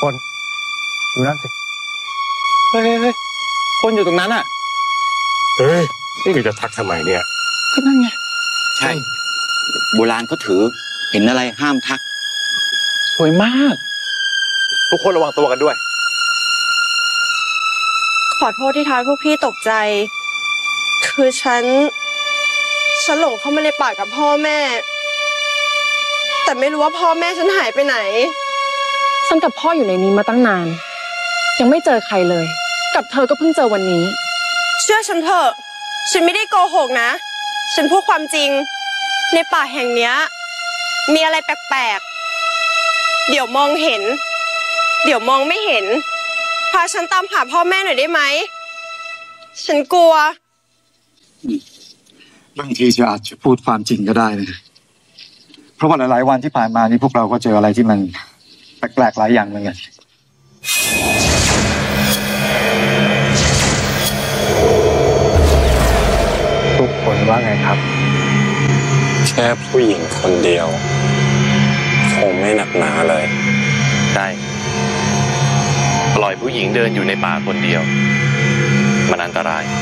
คนดูนั่นสิเฮ้ยคนอยู่ตรงนั้นอ่ะเฮ้ยนี่จะทักทำไมเนี่ยก็นั่นไงใช่โบราณเขาถือเห็นอะไรห้ามทักสวยมากทุกคนระวังตัวกันด้วยขอโทษที่ทำให้พวกพี่ตกใจคือฉันหลงเข้ามาในป่ากับพ่อแม่แต่ไม่รู้ว่าพ่อแม่ฉันหายไปไหนฉันกับพ่ออยู่ในนี้มาตั้งนานยังไม่เจอใครเลยกับเธอก็เพิ่งเจอวันนี้เชื่อฉันเถอะฉันไม่ได้โกหกนะฉันพูดความจริงในป่าแห่งนี้มีอะไรแปลกๆเดี๋ยวมองเห็นเดี๋ยวมองไม่เห็นพาฉันตามหาพ่อแม่หน่อยได้ไหมฉันกลัวบางทีจะอาจจะพูดความจริงก็ได้นะเพราะว่าหลายๆวันที่ผ่านมานี่พวกเราก็เจออะไรที่มันแปลกๆหลายอย่างเหมือนกันทุกคนว่าไงครับแค่ผู้หญิงคนเดียวคงไม่หนักหนาเลยได้ปล่อยผู้หญิงเดินอยู่ในป่าคนเดียวมันอันตราย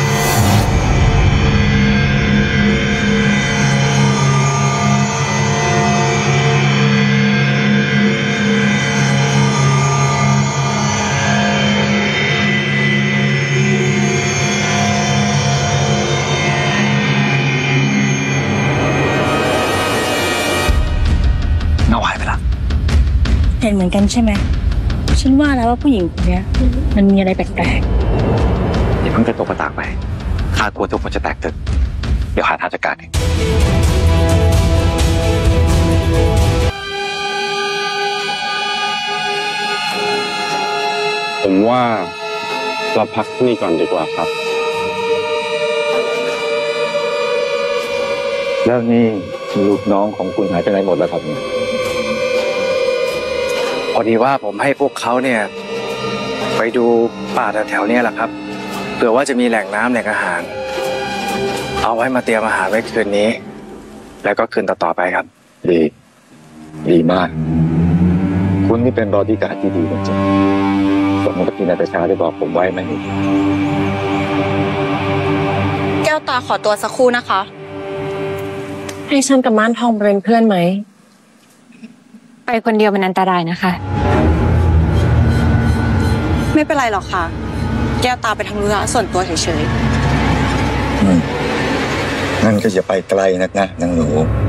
เงาหายไปละเห็นเหมือนกันใช่ไหมฉันว่าแล้วว่าผู้หญิงคนนี้มันมีอะไรแปลกๆอย่าเพิ่งกระตกกระตากไปข้ากลัวทุกคนจะแตกตื่นเดี๋ยวหาทางจัดการเองผมว่าเราพักที่นี่ก่อนดีกว่าครับแล้วนี่ลูกน้องของคุณหายไปไหนหมดแล้วครับเนี่ยพอดีว่าผมให้พวกเขาเนี่ยไปดูป่าแถวๆนี้แหละครับเผื่อว่าจะมีแหล่งน้ำแหล่งอาหารเอาไว้มาเตรียมอาหารไว้คืนนี้แล้วก็คืนต่อๆไปครับดีมากคุณนี่เป็นบอดี้การ์ดที่ดีจริงๆสมมติที่นายประชาได้บอกผมไว้ไหมแก้วตาขอตัวสักครู่นะคะให้ฉันกับม่านทองเป็นเพื่อนไหมไปคนเดียวมันอันตรายนะคะไม่เป็นไรหรอกค่ะแก้วตาไปทำธุระส่วนตัวเฉยๆนั่นก็อย่าไปไกลนักนะนางหนู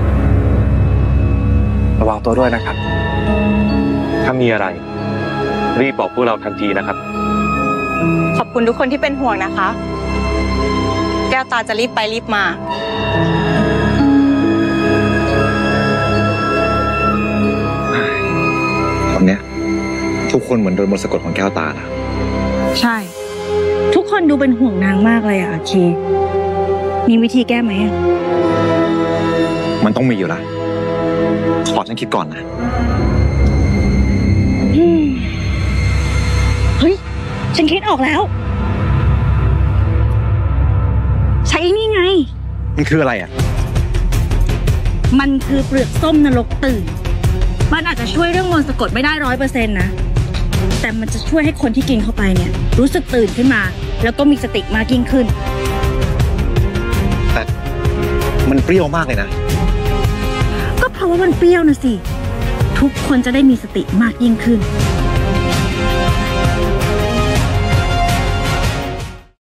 ระวังตัวด้วยนะครับถ้ามีอะไรรีบบอกพวกเราทันทีนะครับขอบคุณทุกคนที่เป็นห่วงนะคะแก้วตาจะรีบไปรีบมาตอนเนี้ยทุกคนเหมือนโดนมนต์สะกดของแก้วตานะใช่ทุกคนดูเป็นห่วงนางมากเลยอะอาคีมีวิธีแก้ไหมมันต้องมีอยู่ละขอฉันคิดก่อนนะเฮ้ยฉันคิดออกแล้วใช้นี่ไงมันคืออะไรอ่ะมันคือเปลือกส้มนรกตื่นมันอาจจะช่วยเรื่องมนต์สะกดไม่ได้100%นะแต่มันจะช่วยให้คนที่กินเข้าไปเนี่ยรู้สึกตื่นขึ้นมาแล้วก็มีสติมากยิ่งขึ้นแต่มันเปรี้ยวมากเลยนะก็เพราะว่ามันเปรี้ยวนะสิทุกคนจะได้มีสติมากยิ่งขึ้น